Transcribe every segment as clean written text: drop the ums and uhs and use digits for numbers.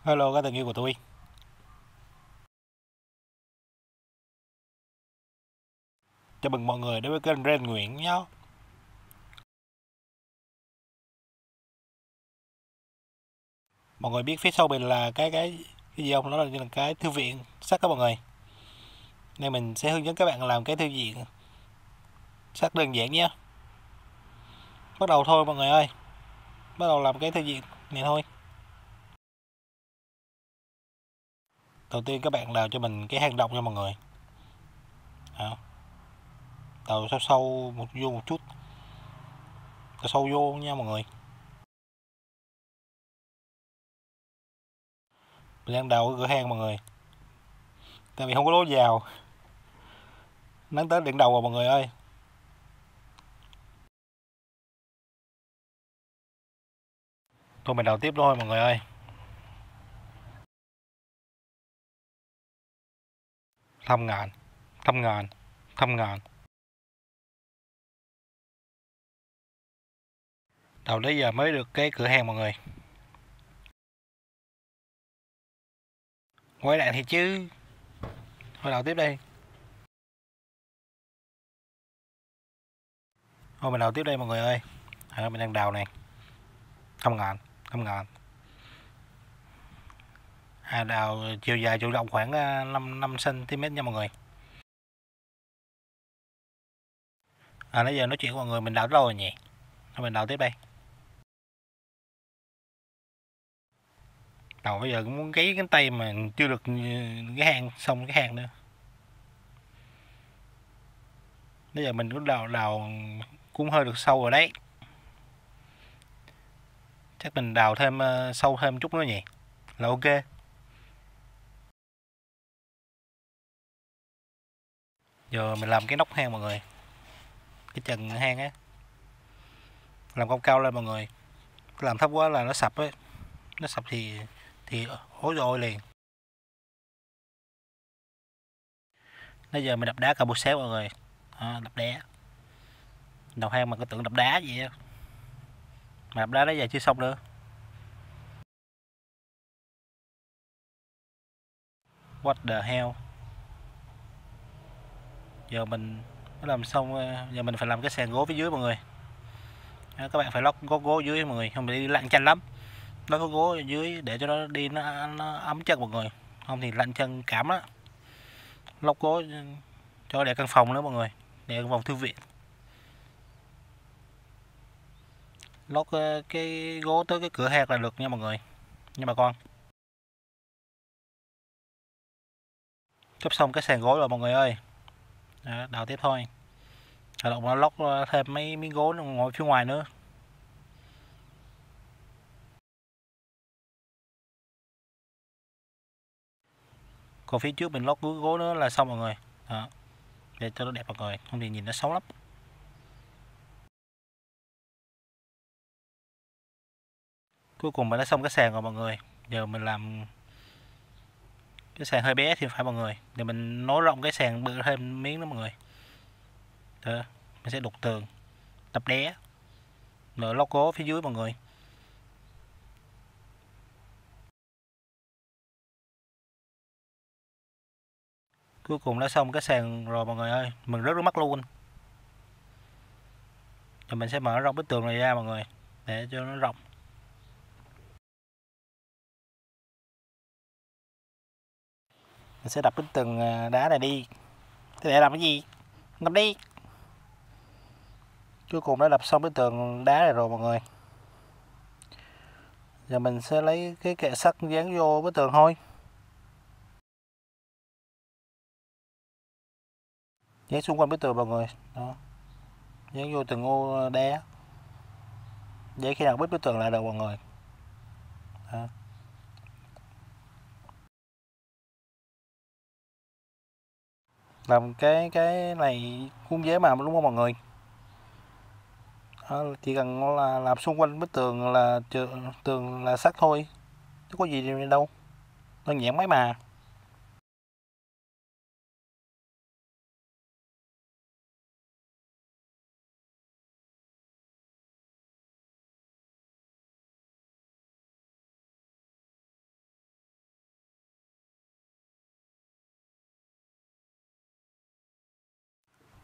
Hello các tình yêu của tôi. Chào mừng mọi người đến với kênh Ren Nguyễn nhé. Mọi người biết phía sau mình là cái gì không? Đó là cái thư viện sách đó mọi người. Nên mình sẽ hướng dẫn các bạn làm cái thư viện sách đơn giản nhé. Bắt đầu thôi mọi người ơi. Bắt đầu làm cái thư viện này thôi. Đầu tiên các bạn đào cho mình cái hang động nha mọi người. Đó. Đào sâu sâu vô một chút. Đào sâu vô nha mọi người. Mình đang đào cái cửa hang mọi người. Tại vì không có lối vào. Nắng tới điện đầu rồi mọi người ơi. Thôi mình đào tiếp thôi mọi người ơi. Thăm ngàn, thăm ngàn, thăm ngàn. Đầu tới giờ mới được cái cửa hàng mọi người. Quay lại thì chứ. Thôi đầu tiếp đây. Thôi mình đầu tiếp đây mọi người ơi. Mình đang đào này. Thăm ngàn, thăm ngàn. Đào chiều dài chiều rộng khoảng 5 cm nha mọi người. Nãy giờ nói chuyện với mọi người mình đào lâu rồi nhỉ. Thôi mình đào tiếp đây. Đầu bây giờ cũng muốn gáy cánh tay mà chưa được cái hang xong cái hang nữa. Bây giờ mình cũng đào cũng hơi được sâu rồi đấy. Chắc mình đào thêm sâu thêm chút nữa nhỉ. Là ok. Giờ mình làm cái nóc hang mọi người. Cái chân hang á. Làm cao cao lên mọi người. Làm thấp quá là nó sập ấy. Nó sập thì ối rồi liền. Bây giờ mình đập đá cao bút xéo mọi người. Đập đá. Đầu hang mà có tưởng đập đá vậy á. Mà đập đá đó giờ chưa xong nữa. What the hell. Giờ mình mới làm xong. Giờ mình phải làm cái sàn gỗ phía dưới mọi người. Các bạn phải lót gỗ dưới mọi người. Không thì đi lặn chân lắm. Lót có gỗ ở dưới để cho nó đi nó ấm chân mọi người. Không thì lặn chân cảm á. Lót gỗ cho để căn phòng nữa mọi người. Để căn phòng thư viện. Lót cái gỗ tới cái cửa hàng là được nha mọi người. Nha bà con. Cấp xong cái sàn gỗ rồi mọi người ơi. Đó, đào tiếp thôi. Động nó lót thêm mấy miếng gỗ ngồi phía ngoài nữa. Còn phía trước mình lót gỗ nữa là xong mọi người. Đó. Để cho nó đẹp mọi người. Không thì nhìn nó xấu lắm. Cuối cùng mình đã xong cái sàn rồi mọi người. Giờ mình làm cái sàn hơi bé thì phải mọi người. Để mình nối rộng cái sàn bự thêm miếng đó mọi người. Đó. Mình sẽ đục tường. Đập đé. Rồi lót gỗ phía dưới mọi người. Cuối cùng đã xong cái sàn rồi mọi người ơi. Mình rất mắt luôn. Rồi mình sẽ mở rộng bức tường này ra mọi người. Để cho nó rộng. Mình sẽ đập bức tường đá này đi. Thế để làm cái gì? Đập đi. Cuối cùng đã đập xong bức tường đá này rồi mọi người. Giờ mình sẽ lấy cái kệ sắt dán vô bức tường thôi. Dán xung quanh bức tường mọi người. Đó. Dán vô từng ô đá. Để khi nào bức tường lại được mọi người. Đó. Làm cái này cũng dễ mà đúng không mọi người. Đó, chỉ cần là làm xung quanh bức tường là tường là sắt thôi, chứ có gì đâu, đơn giản mấy mà.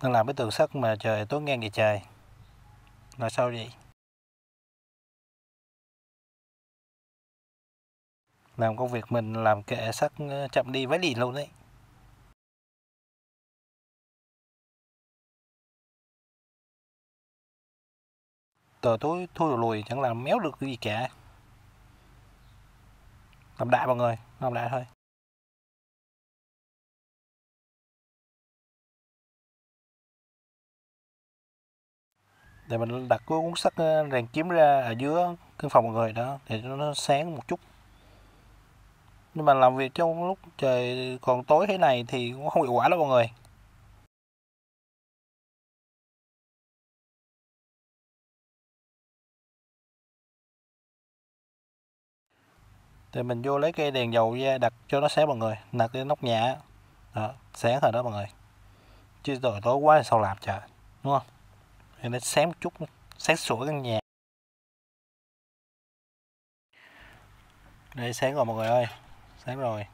Đang làm cái tường sắt mà trời tối ngang vậy trời. Là sao vậy? Làm công việc mình làm kệ sắt chậm đi vái lìn luôn đấy. Tờ tối thui lùi chẳng làm méo được cái gì cả. Làm đại mọi người, làm đại thôi. Để mình đặt cái cuốn sắt rèn kiếm ra ở dưới căn phòng mọi người đó để cho nó sáng một chút. Nhưng mà làm việc trong lúc trời còn tối thế này thì cũng không hiệu quả đâu mọi người. Thì mình vô lấy cây đèn dầu ra đặt cho nó sáng mọi người, đặt cái nóc nhà đó, sáng rồi đó mọi người. Chứ rồi tối quá thì sao làm trời, đúng không? Thì nó sáng một chút, sáng sủa căn nhà. Đây sáng rồi mọi người ơi, sáng rồi.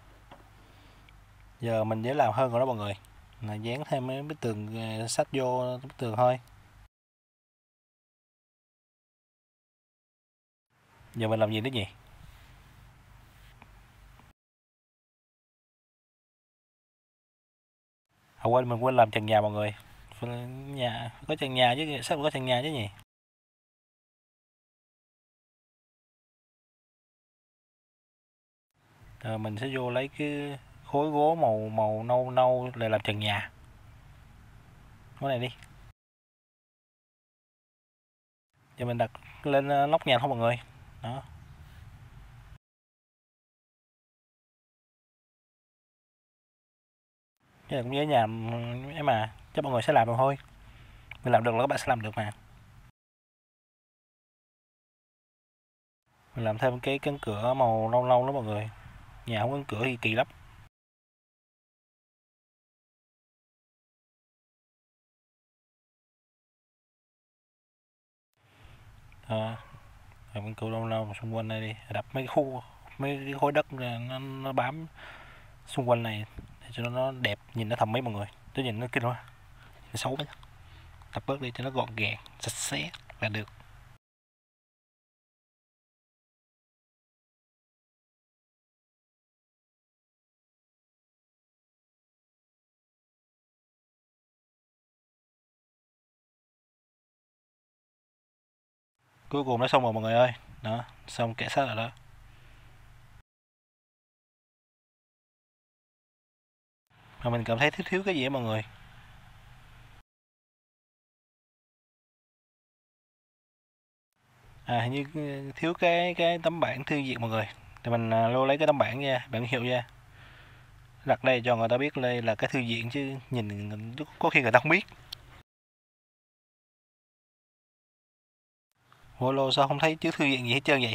Giờ mình dễ làm hơn rồi đó mọi người. Là dán thêm mấy bức tường sắt vô bức tường thôi. Giờ mình làm gì nữa nhỉ? Quên mình quên làm trần nhà mọi người. Nhà có trần nhà chứ, sắp có trần nhà chứ nhỉ? Rồi mình sẽ vô lấy cái khối gỗ màu màu nâu nâu để làm trần nhà. Cái này đi. Giờ mình đặt lên nóc nhà thôi mọi người. Đó. Cái này cũng dễ nhà ấy mà, chắc mọi người sẽ làm được thôi. Mình làm được là các bạn sẽ làm được mà. Mình làm thêm cái cánh cửa màu nâu nâu đó mọi người. Nhà không có cánh cửa thì kỳ lắm. Đó. Làm cánh cửa nâu nâu xung quanh đây đi. Đập mấy cái khối đất nó bám xung quanh này để cho nó đẹp, nhìn nó thẩm mỹ mọi người. Chứ nhìn nó kinh quá. Nó xấu quá. Tập bớt đi cho nó gọn gàng, sạch sẽ là được. Cuối cùng nó xong rồi mọi người ơi. Đó, xong kệ sắt rồi đó. Mà mình cảm thấy thiếu thiếu cái gì á mọi người. Hình như thiếu cái tấm bảng thư viện mọi người. Thì mình lô lấy cái tấm bảng nha, bảng hiệu nha. Đặt đây cho người ta biết đây là cái thư viện chứ nhìn có khi người ta không biết. Ủa lô sao không thấy chữ thư viện gì hết trơn vậy?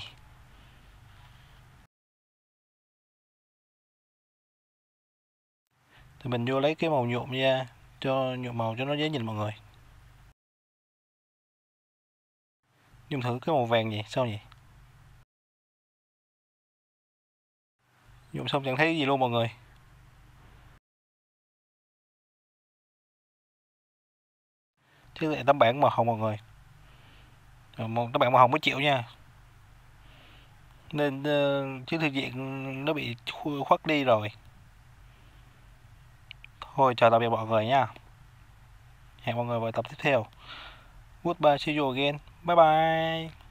Thì mình vô lấy cái màu nhuộm nha, cho nhuộm màu cho nó dễ nhìn mọi người. Nhưng thử cái màu vàng gì, sao vậy? Nhuộm xong chẳng thấy gì luôn mọi người. Chứ lại tấm bảng màu hồng mọi người. Một tấm bảng màu hồng mới chịu nha. Nên chứ thư viện nó bị khuất đi rồi. Thôi chào tạm biệt mọi người nha. Hẹn mọi người vào tập tiếp theo. Goodbye, see you again. Bye bye.